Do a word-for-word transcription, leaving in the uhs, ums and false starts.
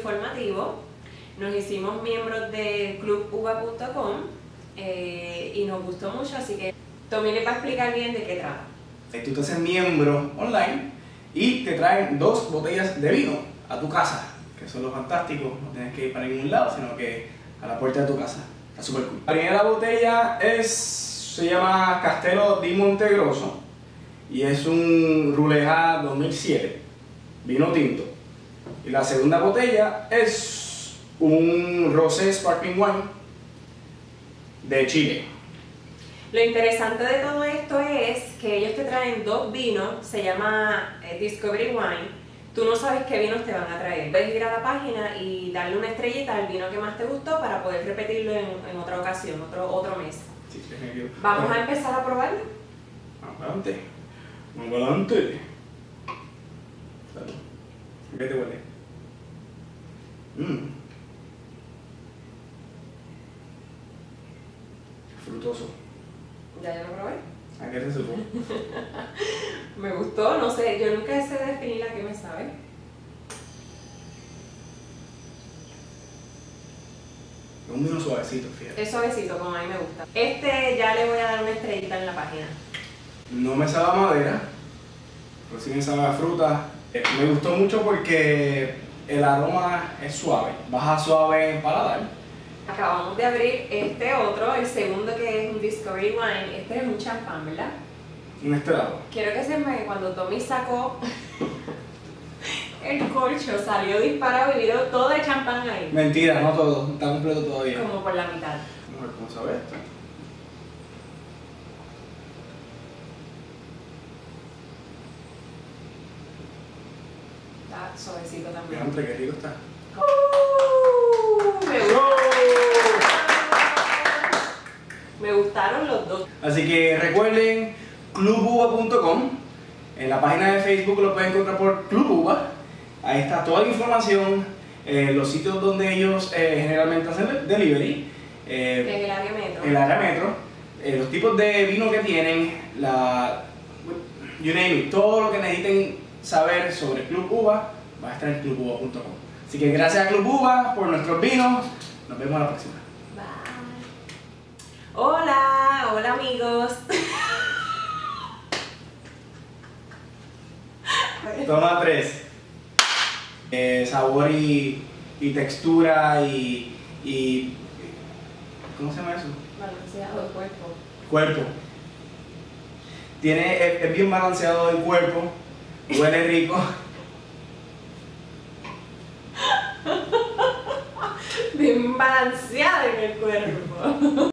informativo. Nos hicimos miembros de club uva punto com eh, y nos gustó mucho, así que Tommy les va a explicar bien de qué trata. Tú te haces miembro online y te traen dos botellas de vino a tu casa, que eso es lo fantástico. No tienes que ir para ningún lado, sino que a la puerta de tu casa. Está súper cool. La primera botella es, se llama Castello di Montegrosso y es un Ruleja dos mil siete, vino tinto. Y la segunda botella es un Rosé Sparkling Wine de Chile. Lo interesante de todo esto es que ellos te traen dos vinos, se llama eh, Discovery Wine. Tú no sabes qué vinos te van a traer. Puedes ir a la página y darle una estrellita al vino que más te gustó para poder repetirlo en, en otra ocasión, otro, otro mes. Sí, sí, Vamos a empezar a probarlo. Vamos para adelante. Vamos para adelante. Salud. ¿Qué te huele? Mmm. Frutoso. ¿Ya yo lo probé? ¿A qué te supo? Me gustó, no sé, yo nunca sé definir a qué me sabe. Es un vino suavecito, fíjate. Es suavecito, como a mí me gusta. Este ya le voy a dar una estrellita en la página. No me sabe a madera, pero sí me sabe a fruta. Eh, me gustó mucho porque el aroma es suave, baja suave en paladar. Acabamos de abrir este otro, el segundo, que es un Discovery Wine. Este es un champán, ¿verdad? Un estelado. Quiero que sepan que cuando Tommy sacó el corcho, salió disparado y vio todo el champán ahí. Mentira, no todo, está completo todavía. Como por la mitad. Vamos a ver cómo sabe esto. Está suavecito también. Fíjate qué rico está. Uh, me gustó. Me gustaron los dos. Así que recuerden club uva punto com. En la página de Facebook lo pueden encontrar por Club Uva. Ahí está toda la información, eh, los sitios donde ellos eh, generalmente hacen delivery. Eh, En el área metro. En el área metro. Eh, los tipos de vino que tienen, la, you name it, todo lo que necesiten saber sobre Club Uva va a estar en club uva punto com. Así que gracias a Club Uva por nuestros vinos. Nos vemos la próxima. Bye. Hola, hola amigos. Toma tres. Eh, sabor y, y textura y, y... ¿Cómo se llama eso? Balanceado el cuerpo. Cuerpo. Tiene, es, es bien balanceado el cuerpo. Huele rico. Bien balanceado en el cuerpo.